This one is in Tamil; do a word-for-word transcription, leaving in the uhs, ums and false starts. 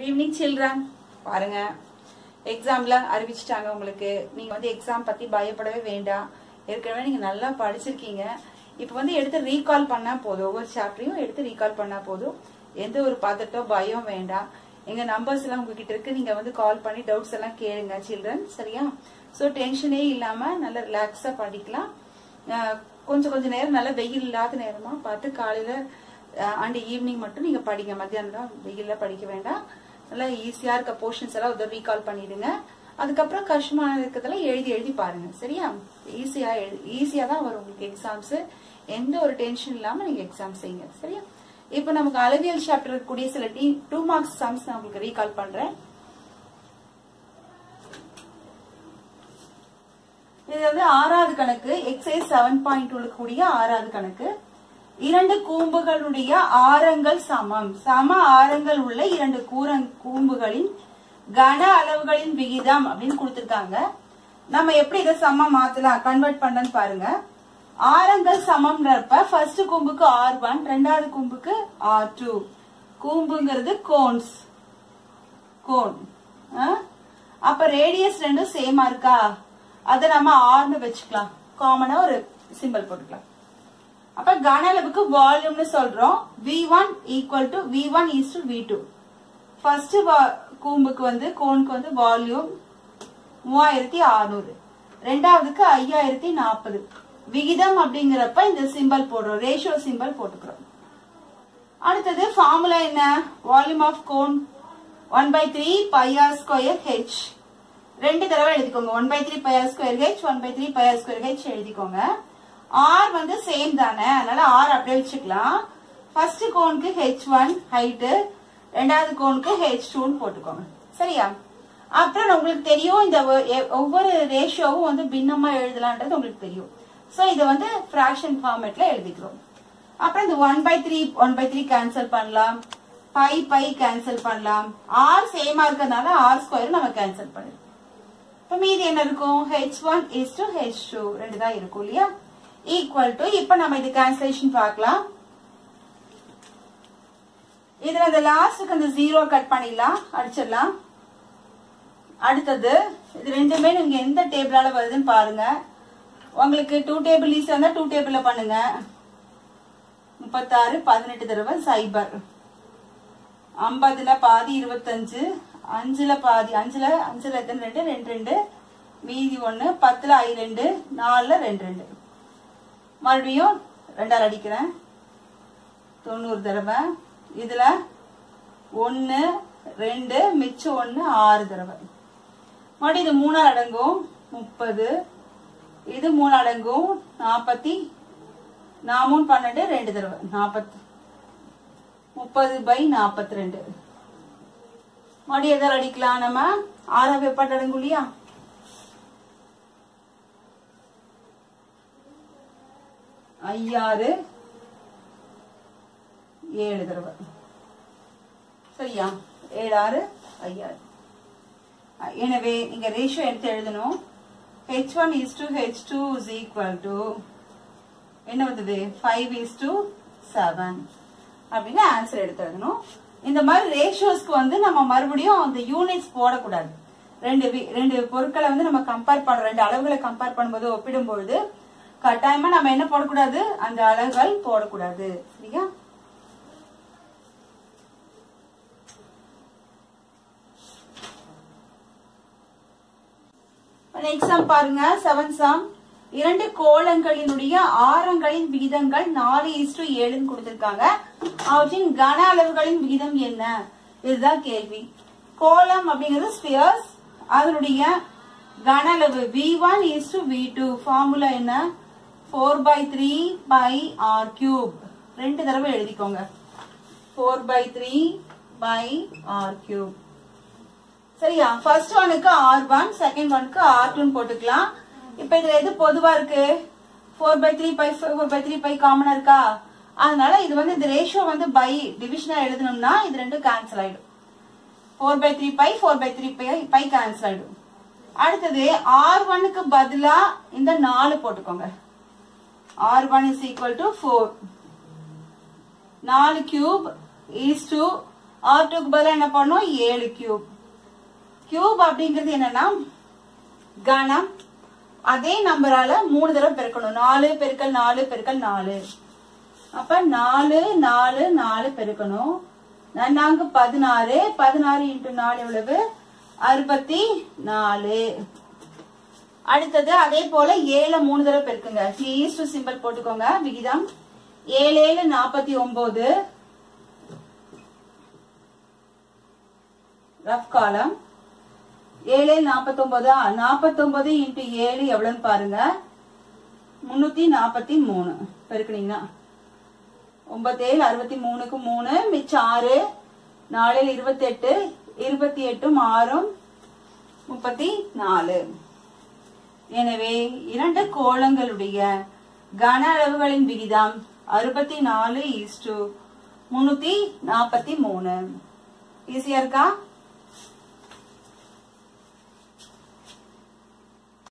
Good evening children. பாருங்க எக்ஸாம்ல அறிவிச்சிட்டாங்க உங்களுக்கு. நீங்க வந்து எக்ஸாம் பத்தி பயப்படவே வேண்டாம். ஏற்கனவே நீங்க நல்லா படிச்சிருக்கீங்க. இப்போ வந்து எடுத்து ரீகால் பண்ணா போதும். ஒவ்வொரு சாப்டரையும் எடுத்து ரீகால் பண்ணா போதும். எந்த ஒரு பதட்டோ பயம் வேண்டாம். எங்க நம்பர்ஸ் எல்லாம் உங்ககிட்ட இருக்கு. நீங்க வந்து கால் பண்ணி டவுட்ஸ் எல்லாம் கேளுங்க சில்ட்ரன். சரியா? சோ டென்ஷனே இல்லாம நல்ல ரிலாக்ஸா படிக்கலாம். கொஞ்சம் கொஞ்ச நேரம் நல்ல வெயில் இல்லாத நேரமா பார்த்து காலையில அண்ட் ஈவினிங் மட்டும் நீங்க படிங்க. மத்தியானம் வெயில்ல படிக்க வேண்டாம். நல்லா ஈஸியா இருக்க போர்ஷன்ஸ் எல்லாம் ஒரு ரீகால் பண்ணிடுங்க. அதுக்கப்புறம் கஷ்டமான இருக்கிறதெல்லாம் எழுதி எழுதி பாருங்க. சரியா? ஈஸியா ஈஸியா தான் வரும் உங்களுக்கு எக்ஸாம்ஸ். எந்த ஒரு டென்ஷன் இல்லாம நீங்க எக்ஸாம் செய்யுங்க. சரியா? இப்ப நமக்கு அளவியல் சாப்டர் இருக்கக்கூடிய சில டி டூ மார்க்ஸ் சம்ஸ் நான் உங்களுக்கு ரீகால் பண்றேன். இது வந்து ஆறாவது கணக்கு எக்ஸைஸ் செவன் பாயிண்ட் இருக்கக்கூடிய ஆறாவது கணக்கு. இரண்டு கூம்புகளுடைய ஆரங்கள் சமம். சம ஆரங்கள் உள்ள இரண்டு கூம்புகளின் கன அளவுகளின் விகிதம் அப்படின்னு கொடுத்திருக்காங்க. நம்ம எப்படி இதை சமம் மாத்தலாம், கன்வெர்ட் பண்ணன்னு பாருங்க. ஆரங்கள் சமம்ன்றப்ப ஃபர்ஸ்ட் கூம்புக்கு ஆர் ஒன், ரெண்டாவது கூம்புக்கு ஆர் டூ. கூம்புங்கிறது கோன்ஸ், கோன். அப்ப ரேடியஸ் ரெண்டும் சேமா இருக்கா, அதை நம்ம ஆர்னு வச்சுக்கலாம். காமனா ஒரு சிம்பிள் போட்டுக்கலாம். அப்ப கன அளவுக்கு வால்யூம்னு சொல்றோம். V one equal to V one is to V two. First கூம்புக்கு வந்து கோனுக்கு வந்து வால்யூம் மூவாயிரத்தி அறுநூறு, ரெண்டாவதுக்கு ஐயாயிரத்தி நாற்பது. விகிதம் அப்படிங்கிறப்ப இந்த சிம்பிள் போடுறோம், ரேஷியோ சிம்பிள் போட்டுக்கிறோம். அடுத்தது ஃபார்முலா என்ன? Volume of cone one by three by R square H. ரெண்டு தடவை எழுதிக்கோங்க. One by three by R square H, one by three by R square H எழுதிக்கோங்க. ஆர் வந்து சேம் தானே, அதனால ஆர் அப்படியே வச்சுக்கலாம். ஃபர்ஸ்ட் கோனுக்கு ஹெச் ஒன் ஹைட்டு, ரெண்டாவது கோனுக்கு ஹெச் டூன்னு போட்டுக்கோங்க. சரியா? அப்புறம் உங்களுக்கு தெரியும் இந்த ஒவ்வொரு ரேஷியோவும் வந்து பின்னமா எழுதலான்றது உங்களுக்கு தெரியும். சோ இதை வந்து பிராக்ஷன் ஃபார்மேட்ல எழுதிக்கிறோம். அப்புறம் இந்த one by three one by three cancel பண்ணலாம், பை பை கேன்சல் பண்ணலாம். ஆர் சேமா இருக்கிறதுனால ஆர் ஸ்கொயர் நம்ம கேன்சல் பண்ணிடுறோம். இப்ப மீதி என்ன இருக்கும்? H one is to H two ரெண்டு தான் இருக்கும் இல்லையா? ஈக்குவல் டு, இப்ப நம்ம இது கேன்சலேஷன் பார்க்கலாம். இதுல இந்த லாஸ்டுக்கு அந்த ஜீரோ கட் பண்ணிடலாம், அடிச்சிடலாம். அடுத்தது இது ரெண்டுமே நீங்க எந்த டேபிளால வருதுன்னு பாருங்க. உங்களுக்கு டூ டேபிள் ஈஸியா இருந்தா டூ டேபிள்ல பண்ணுங்க. முப்பத்தாறு பதினெட்டு தடவை சைபர், ஐம்பதுல பாதி இருபத்தஞ்சு, அஞ்சுல பாதி அஞ்சுல அஞ்சுல எத்தனை ரெண்டு ரெண்டு ரெண்டு, மீதி ஒண்ணு, பத்துல ஐ ரெண்டு, நாலுல ரெண்டு ரெண்டு. மறுபடியும் ரெண்டால் அடிக்கிறேன், தொண்ணூறு தடவை. இதுல ஒன்னு ரெண்டு மிச்சம் ஒன்னு ஆறு தடவை. மறுபடியும் இது மூணால் அடங்கும் முப்பது, இது மூணு அடங்கும் நாப்பத்தி நாமூணு பன்னெண்டு ரெண்டு தடவை நாப்பத்தி முப்பது பை நாப்பத்தி ரெண்டு. மறுபடியும் எதால் அடிக்கலாம் நம்ம? ஆறாவது எப்பாட்டு அடங்கும் இல்லையா? ஐயாறு ஏழு தடவை. சரியா? ஏழாறு ஐயாறு. எனவே நீங்க ரேஷியோ எடுத்து எழுதணும். H one is to H two is equal to என்ன வந்தது? ஃபைவ் இஸ் டு செவன் அப்படின்னு ஆன்சர் எடுத்து எழுதணும். இந்த மாதிரி ரேஷியோஸ்க்கு வந்து நம்ம மறுபடியும் அந்த யூனிட்ஸ் போடக்கூடாது. ரெண்டு ரெண்டு பொருட்களை வந்து நம்ம கம்பேர் பண்றோம், ரெண்டு அளவுகளை கம்பேர் பண்ணும்போது ஒப்பிடும்பொழுது கட்டாயமா நம்ம என்ன போடக்கூடாது? அந்த அளவுகள் போடக்கூடாது. சரியா? எக்ஸாம் பாருங்க. Seven sum. இரண்டு கோளங்களினுடைய ஆரங்களின் விகிதங்கள் நாலு இஸ்டு ஏழுன்னு கொடுத்திருக்காங்க. அவற்றின் கன அளவுகளின் விகிதம் என்ன? இதுதான் கேள்வி. கோளம் அப்படிங்கிறது ஸ்பியர்ஸ், அதனுடைய கன அளவு V one is to V two. Formula என்ன? Four by three by R cube. ரெண்டு தடவை எழுதிக்கோங்க. Four by three by R cube. சரியா? ஃபர்ஸ்ட் ஒனுக்கு ஆர் ஒன், செகண்ட் ஒனுக்கு ஆர் டூன்னு போட்டுக்கலாம். இப்ப இதுல எது பொதுவா இருக்கு? Four by three by four by three by காமனா இருக்கா? அதனால இது வந்து இந்த ரேஷியோ வந்து பை டிவிஷனா எழுதணும்னா இது ரெண்டும் கேன்சல் ஆயிடும். Four by three by four by three by by cancel ஆயிடும். அடுத்தது ஆர் ஒன்னுக்கு பதிலா இந்த நாலு போட்டுக்கோங்க. R one is equal to four. நாலு கியூப் இஸ் டு ஆர் டூக்கு பதிலா என்ன பண்ணோம், ஏழு கியூப். கியூப் அப்படிங்கிறது என்னன்னா கணம். அதே நம்பரால மூணு தடவை பெருக்கணும். நாலு பெருக்கல் நாலு பெருக்கல் நாலு. அப்ப நாலு நாலு நாலு பெருக்கணும். நான்கு பதினாறு. பதினாறு இன்ட்டு நாலு எவ்வளவு, அறுபத்தி நாலு. அடுத்தது அதே போல ஏழு மூணு தடவை பெருக்குங்க. ஈஸ்டு சிம்பிள் போட்டுக்கோங்க. விகிதம் ஏழு ஏழு நாற்பத்தி ஒன்பது. ரஃப் காலம் ஏழு நாற்பத்தி ஒன்பது. நாற்பத்தி ஒன்பது இன்ட்டு ஏழு எவ்வளவுன்னு பாருங்க, முன்னூத்தி நாற்பத்தி மூணு. பெருக்குனீங்கன்னா ஒன்பத்தி ஏழு அறுபத்தி மூணுக்கு மூணு மிச்சம் ஆறு. நாலு இருபத்தி எட்டு. இருபத்தி எட்டும் ஆறும் முப்பத்தி நாலு. எனவே இரண்டு கோளங்களுடைய கன அளவுகளின் விகிதம் அறுபத்தி நாலு ஈஸ்டு முன்னூத்தி நாற்பத்தி மூணு. ஈஸியா இருக்கா?